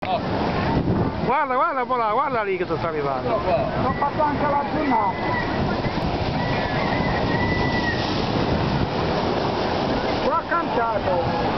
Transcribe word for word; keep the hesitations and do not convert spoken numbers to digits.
Oh. Guarda, guarda un po' là, guarda lì che ti sta arrivando. Ho fatto anche la giornata. L'ho cantato.